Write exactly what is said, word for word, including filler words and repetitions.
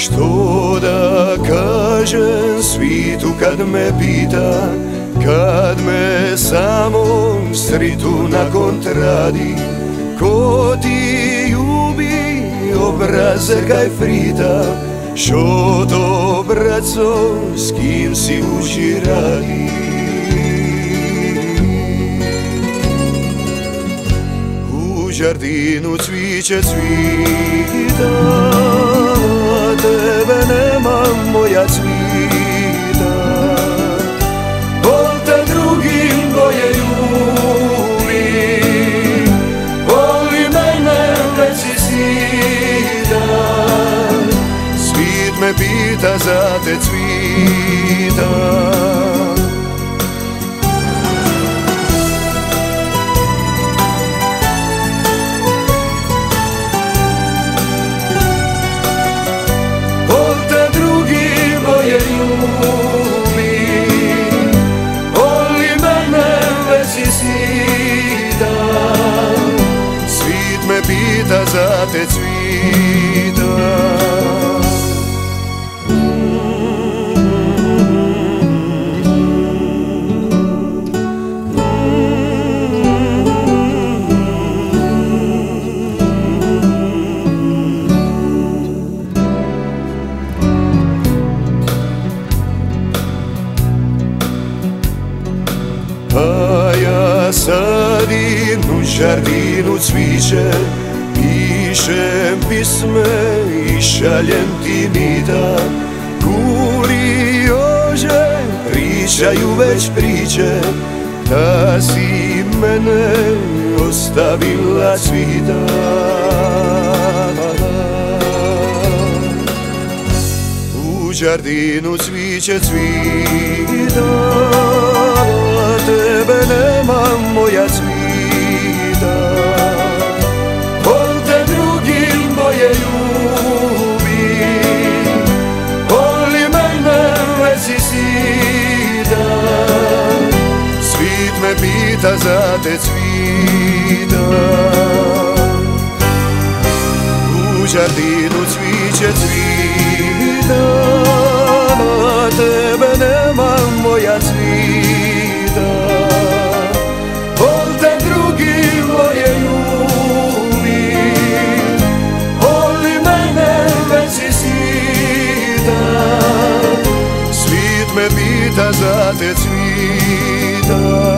Što da kažem svitu kad me pita, kad me samo sritu na kontradi, ko ti ljubi obraze kaj frita, što to braco s kim si uži radi. U žardinu cviće cvita, tebe nema moja cvita, vol te drugim boje ljubi, voli mene već si sita, svit me pita za te cvita. Voli mene već si sita, svit me pita za te cvita. A ja sadim u žardinu cviće, pišem pisme i šaljem ti mita. Kuri ože pričaju već priče, da si mene ostavila cvita. U žardinu cviće cvita, tebe nema moja cvita, vol te drugim boje ljubi, voli mene već si sita, svit me pita za te cvita. U žardinu cviće cvita, tebe nema moja cvita, vol te drugim boje ljubi, voli mene već si sita, svit me pita za te cvita.